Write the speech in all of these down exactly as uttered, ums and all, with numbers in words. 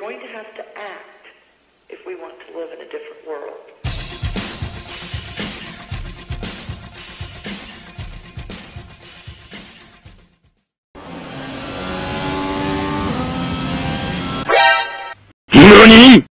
going to have to act if we want to live in a different world. NANI?!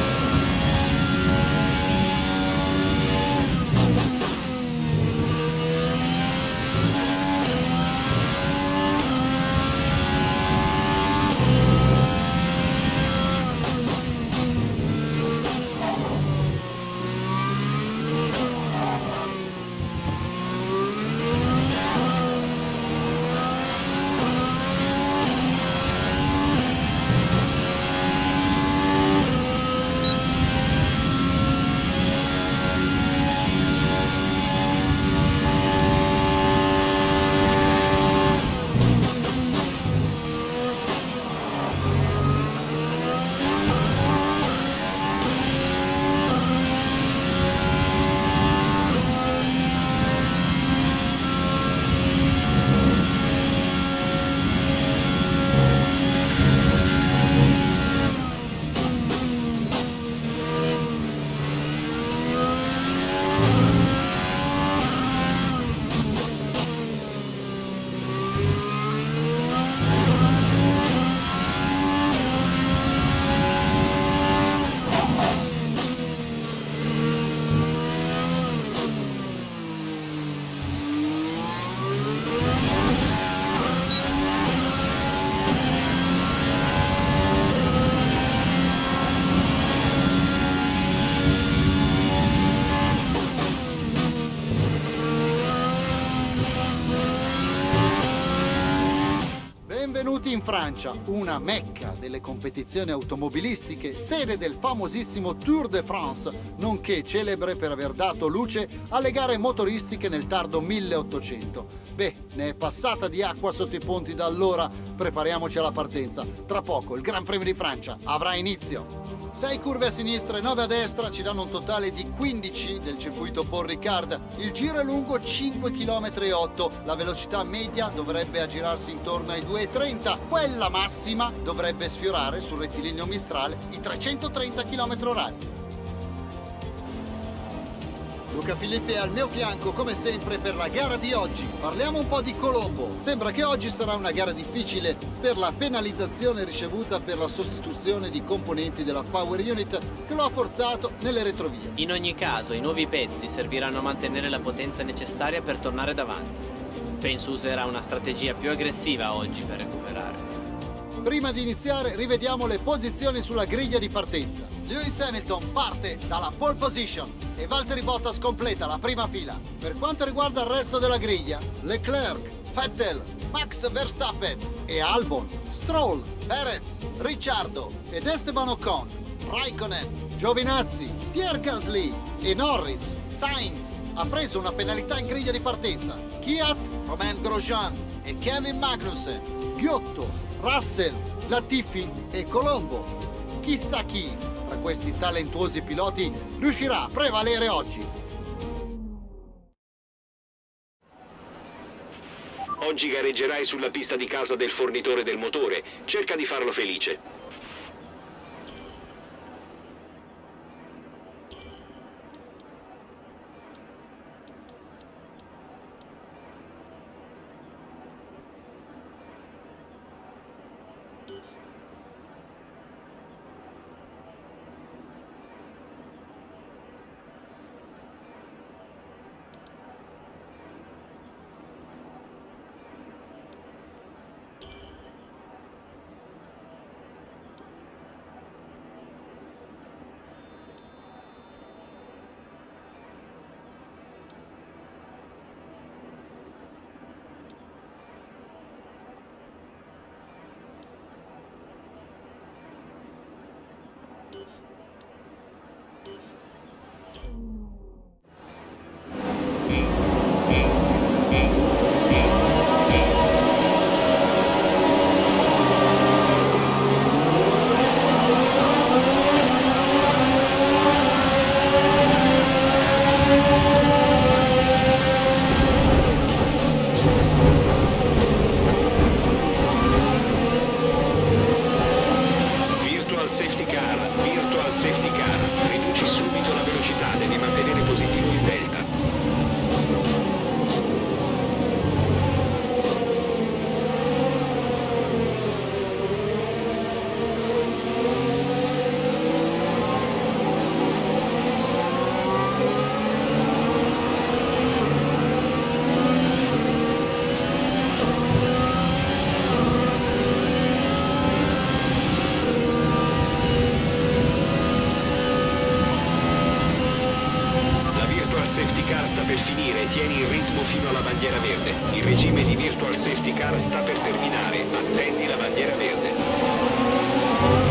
Benvenuti in Francia, una mecca delle competizioni automobilistiche, sede del famosissimo Tour de France, nonché celebre per aver dato luce alle gare motoristiche nel tardo milleottocento. Beh, ne è passata di acqua sotto i ponti da allora, prepariamoci alla partenza. Tra poco il Gran Premio di Francia avrà inizio. sei curve a sinistra e nove a destra ci danno un totale di quindici del circuito Paul Ricard. Il giro è lungo cinque virgola otto chilometri, la velocità media dovrebbe aggirarsi intorno ai due virgola trenta, quella massima dovrebbe sfiorare sul rettilineo Mistral i trecentotrenta chilometri orari. Luca Filippi è al mio fianco come sempre per la gara di oggi. Parliamo un po' di Colombo. Sembra che oggi sarà una gara difficile per la penalizzazione ricevuta per la sostituzione di componenti della Power Unit che lo ha forzato nelle retrovie. In ogni caso i nuovi pezzi serviranno a mantenere la potenza necessaria per tornare davanti. Penso userà una strategia più aggressiva oggi per recuperare. Prima di iniziare rivediamo le posizioni sulla griglia di partenza. Lewis Hamilton parte dalla pole position e Valtteri Bottas completa la prima fila. Per quanto riguarda il resto della griglia, Leclerc, Vettel, Max Verstappen e Albon, Stroll, Perez, Ricciardo ed Esteban Ocon, Raikkonen, Giovinazzi, Pierre Gasly e Norris, Sainz ha preso una penalità in griglia di partenza. Kvyat, Romain Grosjean e Kevin Magnussen, Ghiotto, Russell, Latifi e Colombo. Chissà chi tra questi talentuosi piloti riuscirà a prevalere oggi. Oggi gareggerai sulla pista di casa del fornitore del motore. Cerca di farlo felice. safety car, virtual safety car. Riduci subito la velocità, devi mantenere positivo il delta. Safety car sta per finire, tieni il ritmo fino alla bandiera verde. Il regime di virtual safety car sta per terminare, attendi la bandiera verde.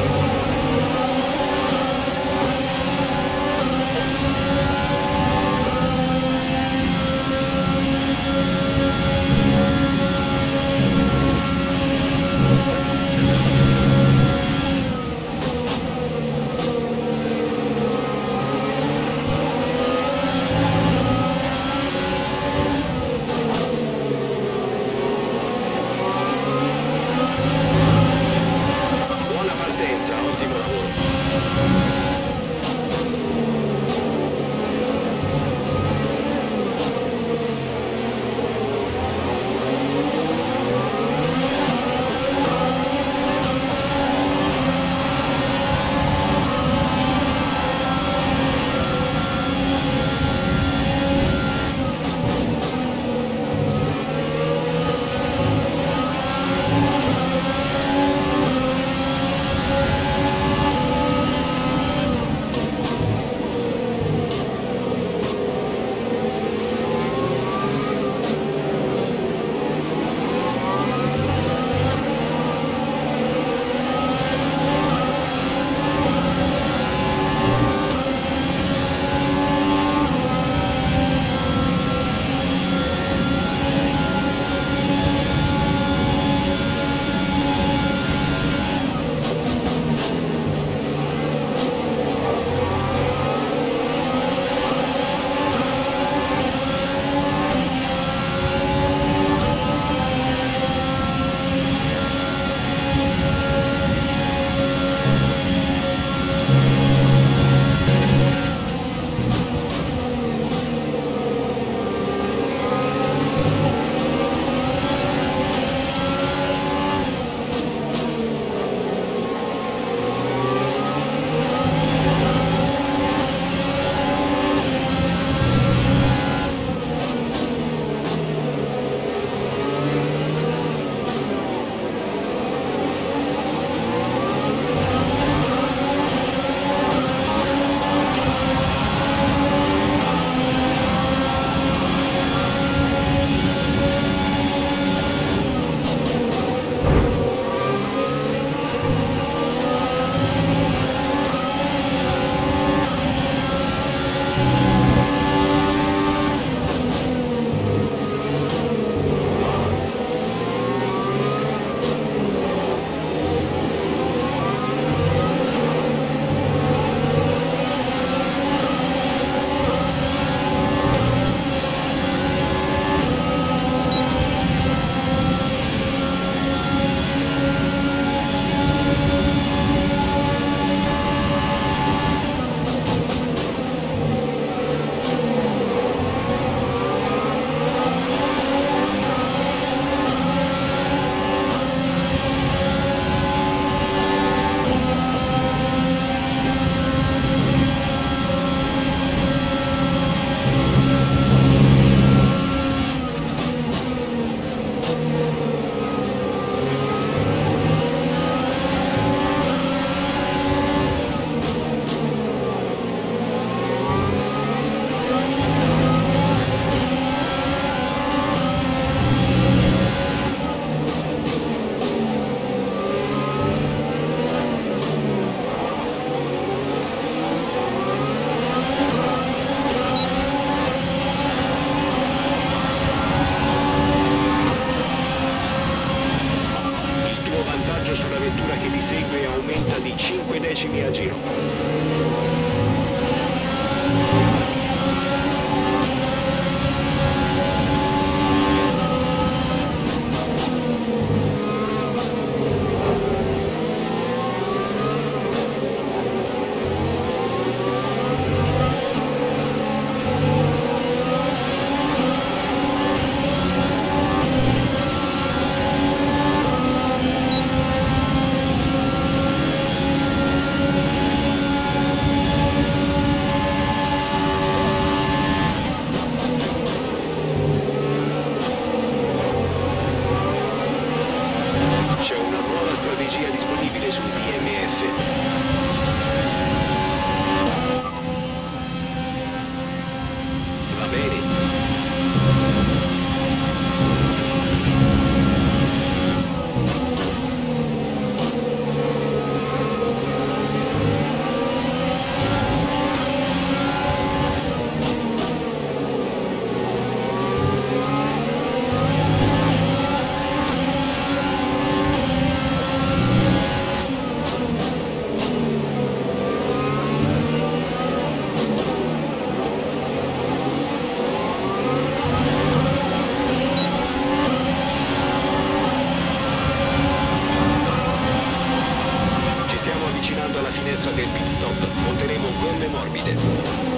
avvicinando alla finestra del pit stop. Monteremo gomme morbide.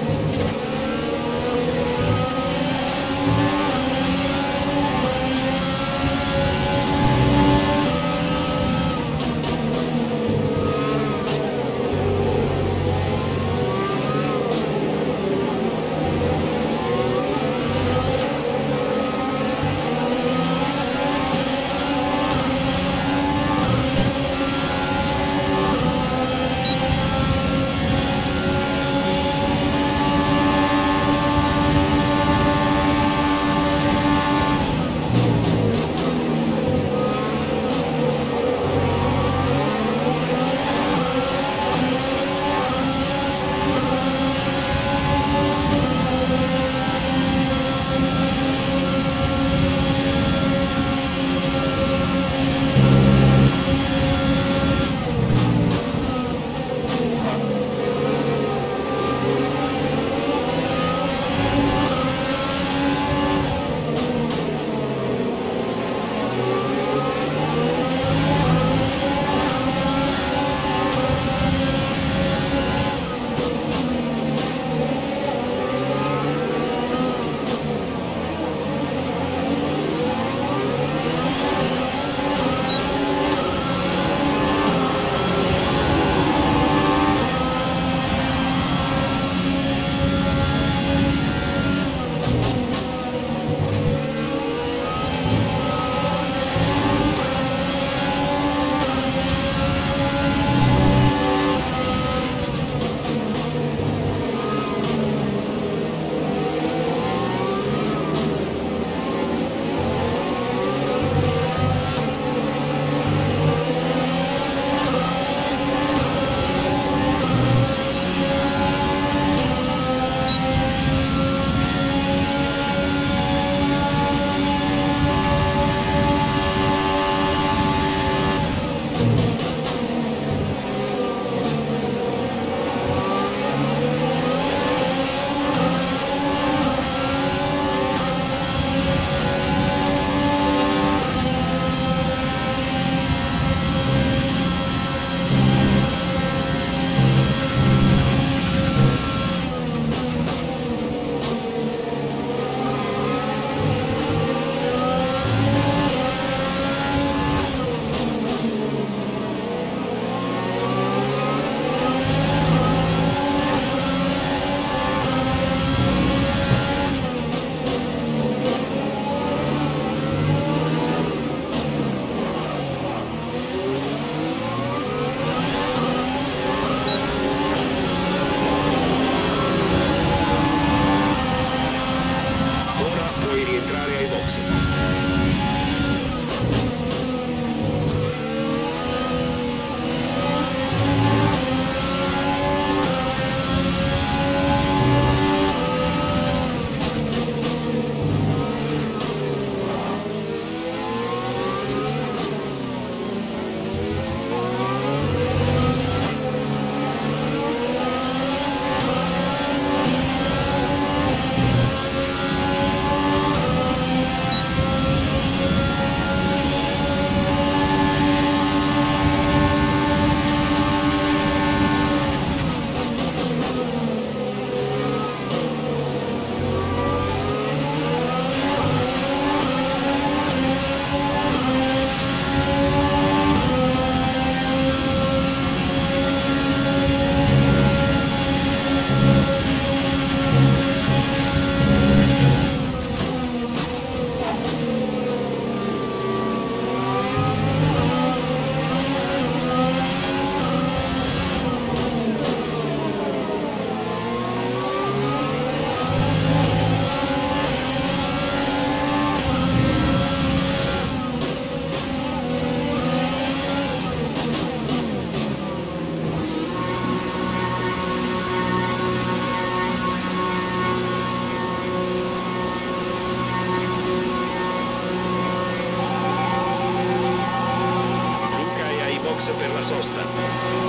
per la sosta.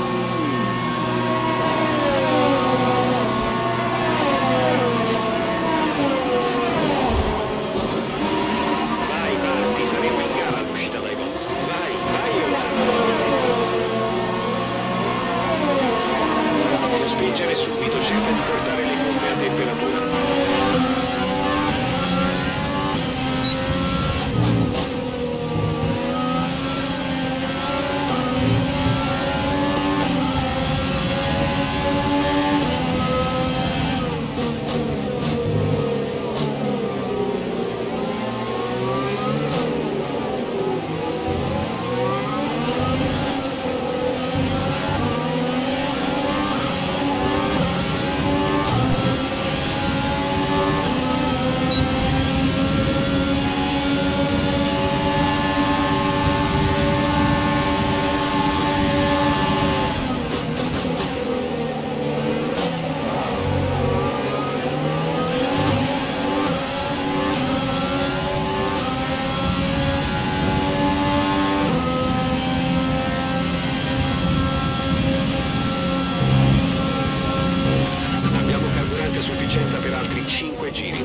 spingere subito, cerca di portare le gomme a temperatura. Sufficienza per altri cinque giri.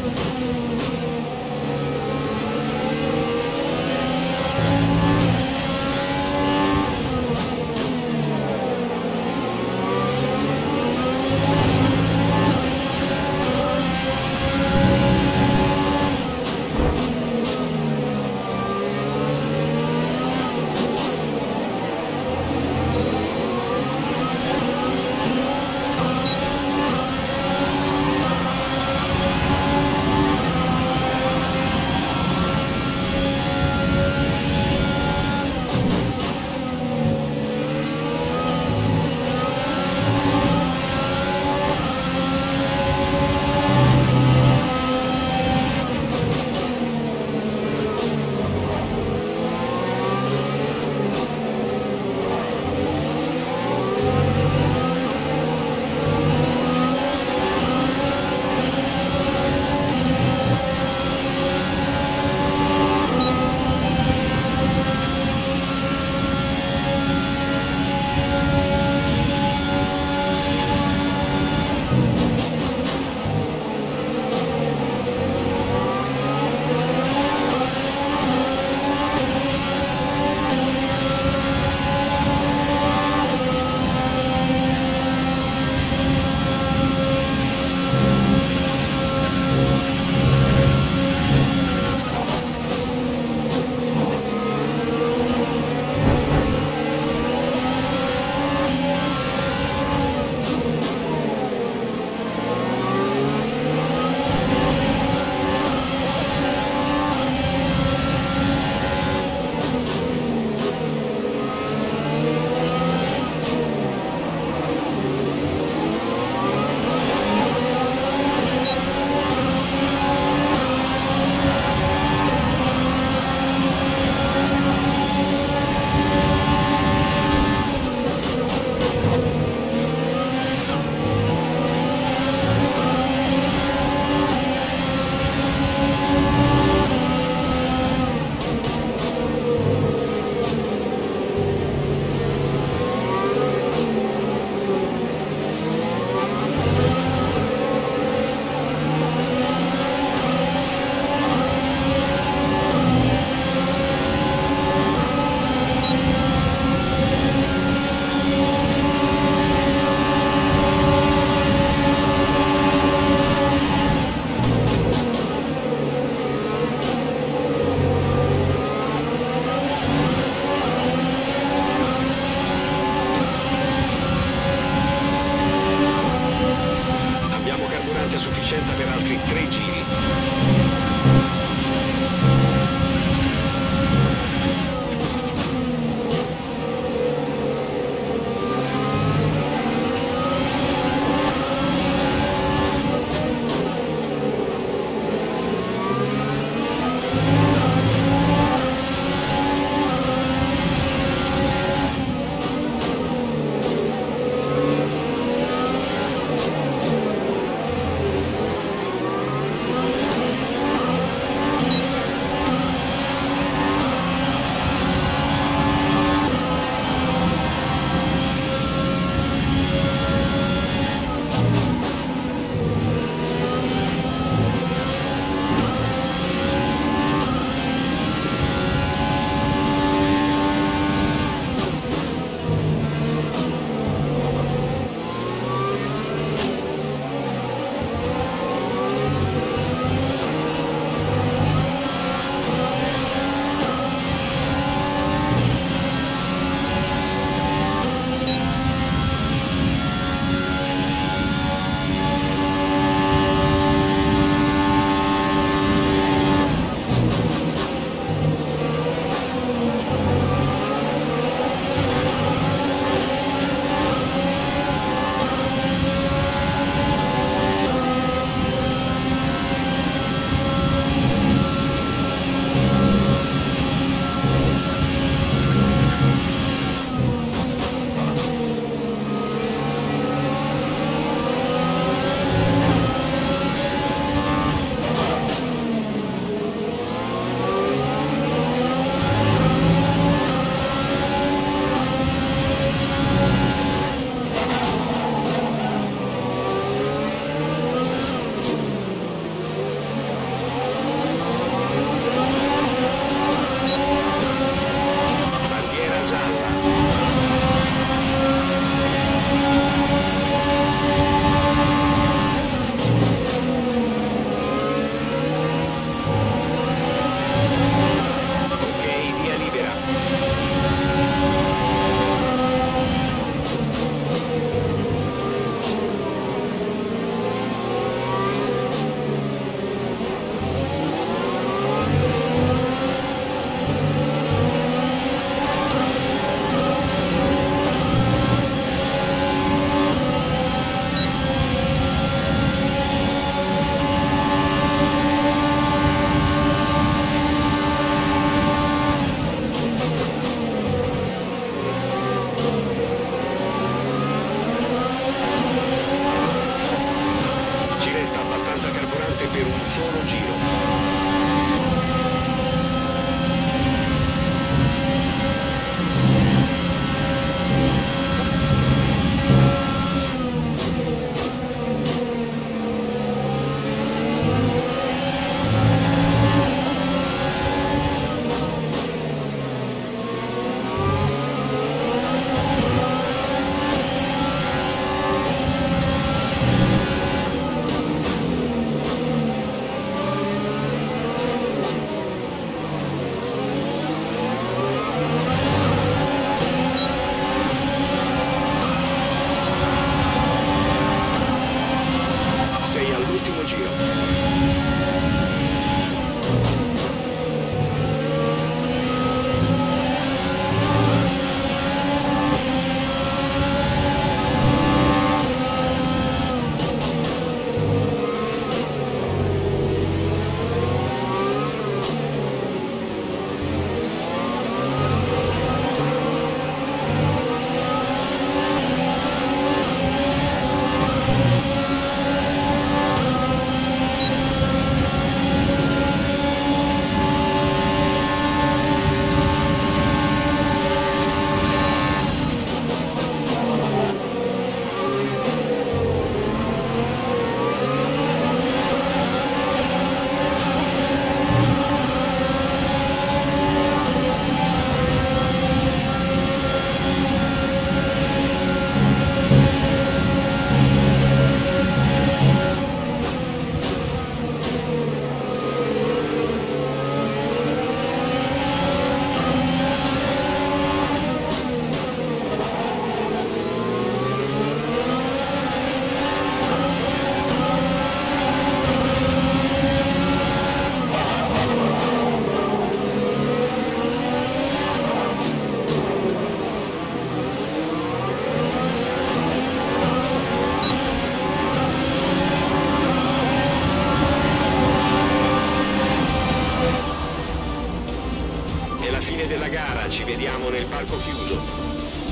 varco chiuso.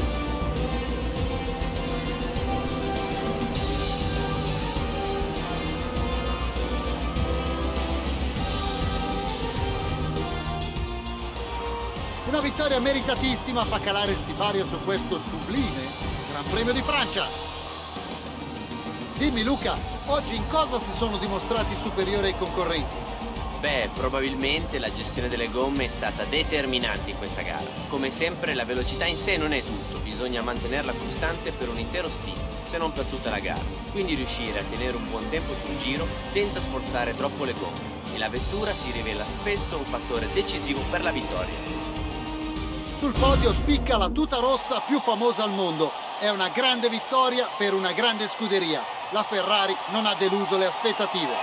Una vittoria meritatissima fa calare il sipario su questo sublime Gran Premio di Francia. Dimmi Luca, oggi in cosa si sono dimostrati superiori ai concorrenti? Beh, probabilmente la gestione delle gomme è stata determinante in questa gara. Come sempre la velocità in sé non è tutto, bisogna mantenerla costante per un intero stint, se non per tutta la gara. Quindi riuscire a tenere un buon tempo sul giro senza sforzare troppo le gomme. E la vettura si rivela spesso un fattore decisivo per la vittoria. Sul podio spicca la tuta rossa più famosa al mondo. È una grande vittoria per una grande scuderia. La Ferrari non ha deluso le aspettative.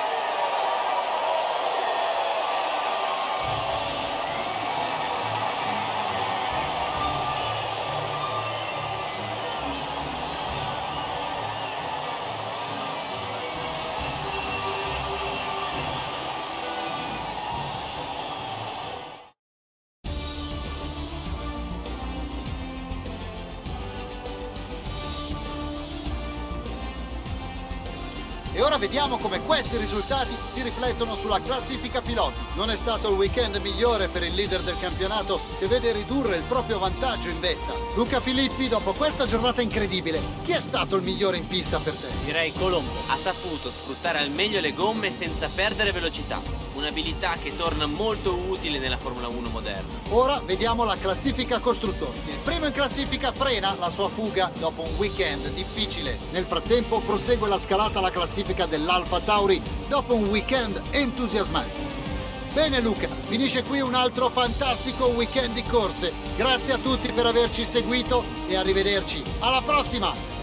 E ora vediamo come questi risultati si riflettono sulla classifica piloti. Non è stato il weekend migliore per il leader del campionato che vede ridurre il proprio vantaggio in vetta. Luca Filippi, dopo questa giornata incredibile, chi è stato il migliore in pista per te? Direi Colombo. Ha saputo sfruttare al meglio le gomme senza perdere velocità. Un'abilità che torna molto utile nella Formula uno moderna. Ora vediamo la classifica costruttori. Il primo in classifica frena la sua fuga dopo un weekend difficile. Nel frattempo prosegue la scalata alla classifica dell'Alfa Tauri dopo un weekend entusiasmante. Bene Luca, finisce qui un altro fantastico weekend di corse. Grazie a tutti per averci seguito e arrivederci. Alla prossima!